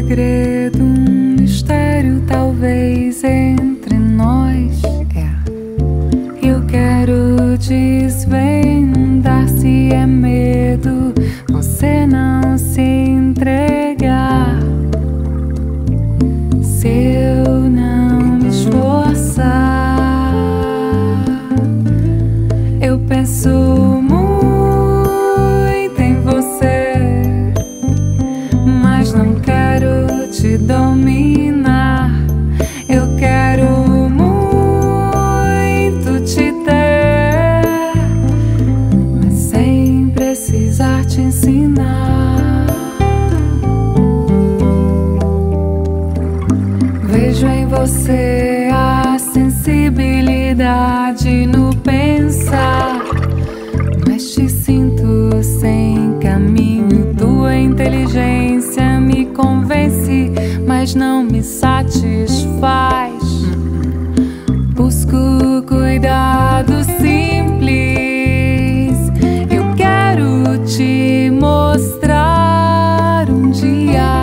segredo, um mistério talvez entre nós. Eu quero desvendar se é medo você não se entregar. Se eu não me esforçar, eu penso muito em você, mas não quero te dominar. Eu quero muito te ter, mas sem precisar te ensinar. Vejo em você a sensibilidade no pensar, mas te sinto sem caminho. Tua inteligência me convence, mas não me satisfaz. Busco cuidado simples. Eu quero te mostrar um dia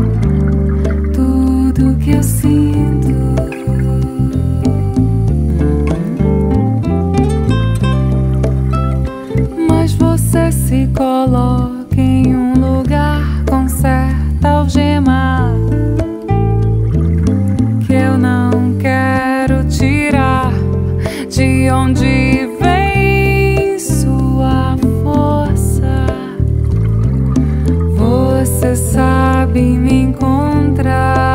tudo que eu sinto. Mas você se coloca em um lugar com certa algema que eu não quero tirar. De onde vem sua força? Você sabe me encontrar.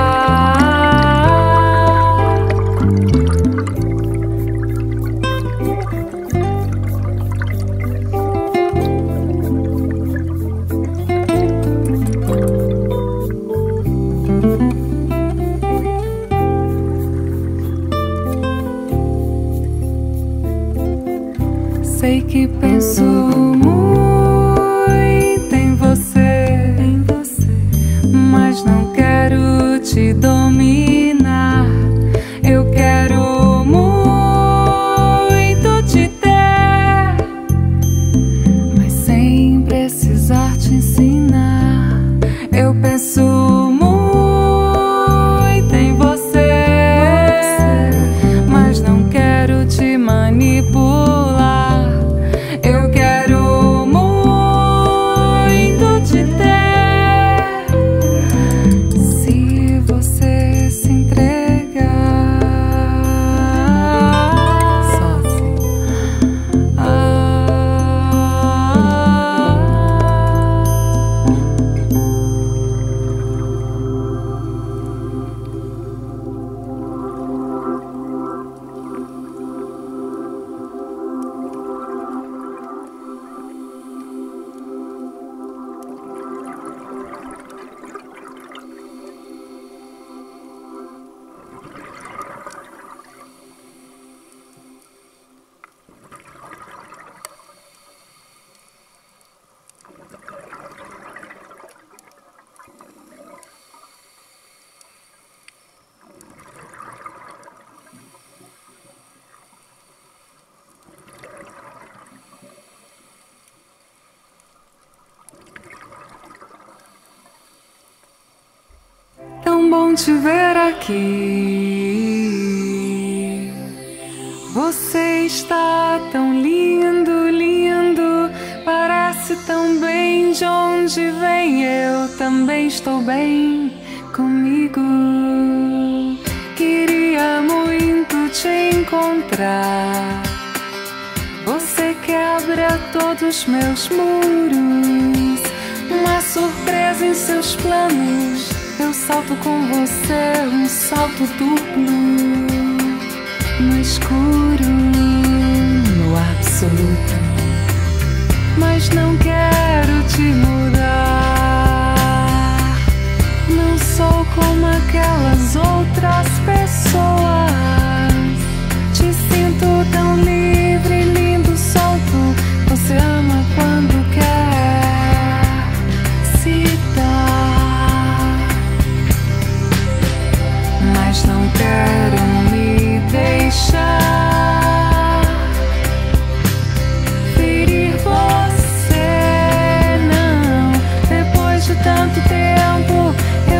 Sei que penso muito em você, mas não quero te dominar. Eu quero muito te ter, mas sem precisar te ensinar. Eu penso muito em você, mas não quero te manipular. Eu quero muito te ter, se você se entregar. Só assim. Tão bom te ver aqui. Você está tão lindo, lindo. Parece tão bem de onde vem. Eu também estou bem comigo. Queria muito te encontrar. Você quebra todos meus muros. Uma surpresa em seus planos. Eu salto com você, um salto duplo. No escuro, no absoluto. Mas não quero te mudar. Não sou como aquelas outras pessoas. Te sinto tão livre, lindo, solto. Você ama quando quer se dar, mas não quero me deixar ferir você, não. Depois de tanto tempo, eu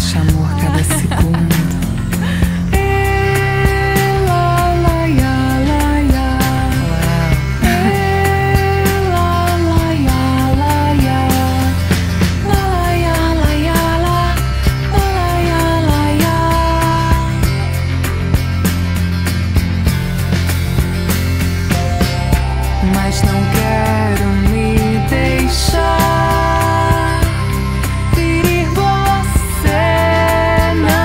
sente amor cada segundo. Mas não quero me deixar ferir você, não.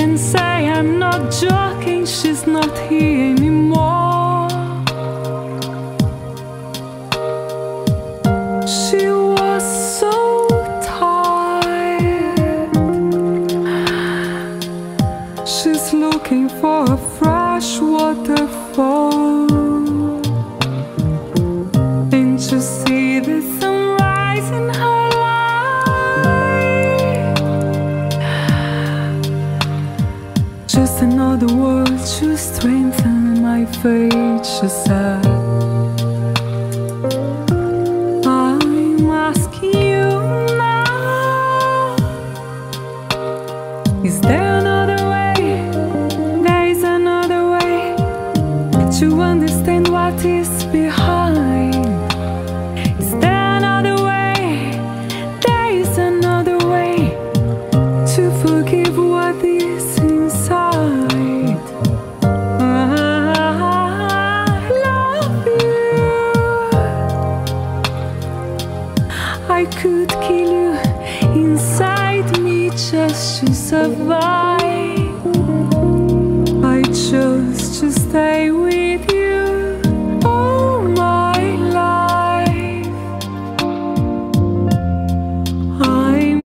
and say I'm not joking, she's not here anymore. She was so tired. She's looking for a fresh waterfall, and to see the sunrise in her life. Just another word to strengthen my faith, she said. I'm asking you now, is there another way? There is another way to understand what is behind. Is there another way? There is another way to forgive what is inside. I love you. I could kill you inside me just to survive.